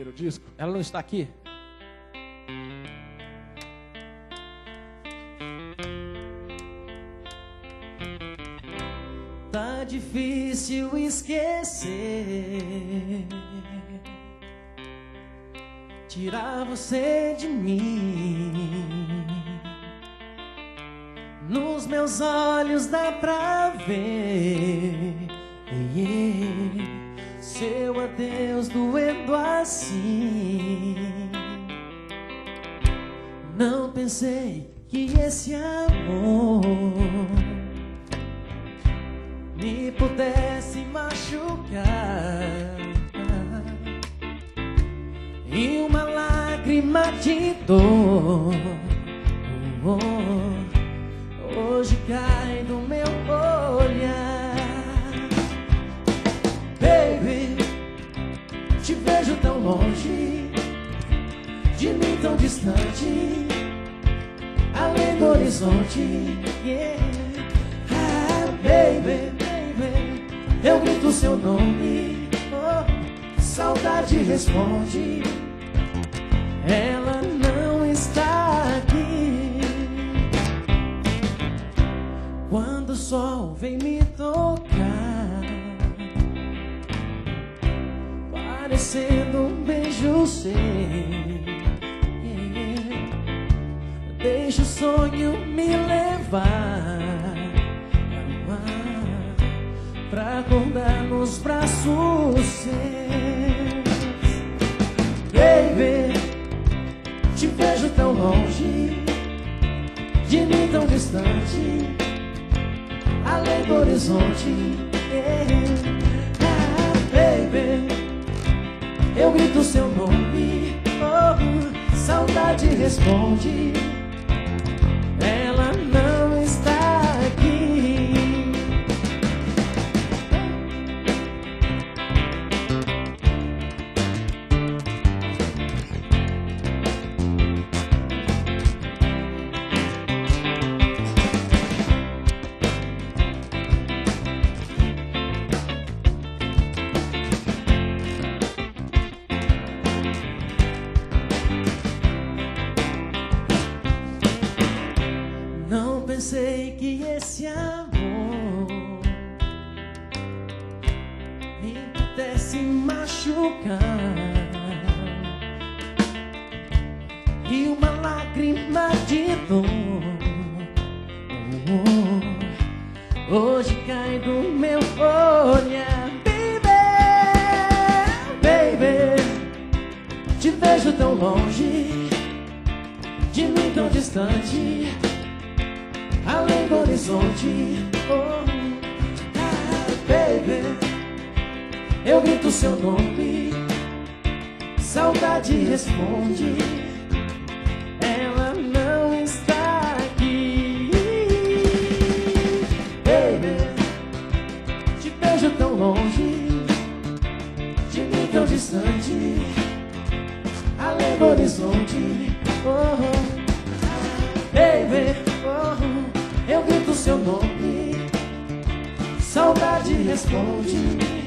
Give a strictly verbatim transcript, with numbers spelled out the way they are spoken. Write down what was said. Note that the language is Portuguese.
primeiro disco. Ela não está aqui? Tá difícil esquecer, tirar você de mim. Nos meus olhos dá pra ver, yeah, seu adeus doendo assim. Não pensei que esse amor me pudesse machucar, e uma lágrima de dor oh, oh, hoje cai do meu olhar. Baby, te vejo tão longe, de mim tão distante, além do horizonte, yeah. Ah, baby, eu grito seu nome, oh, saudade responde, ela não está aqui. Quando o sol vem me tocar, parecendo um beijo seu, yeah, deixa o sonho me levar pra acordar nos braços seus. Baby, te vejo tão longe, de mim tão distante, além do horizonte, yeah. Ah, baby, eu grito seu nome, oh, saudade responde, ela não está aqui. Não pensei que esse amor me pudesse machucar, e uma lágrima de dor oh, hoje cai do meu olhar. Baby, baby, te vejo tão longe, de mim tão distante, além do horizonte, oh, ah, baby, eu grito seu nome, saudade responde, ela não está aqui. Baby, te vejo tão longe, de mim tão distante, além do horizonte, oh, baby, oh, eu grito seu nome, saudade responde.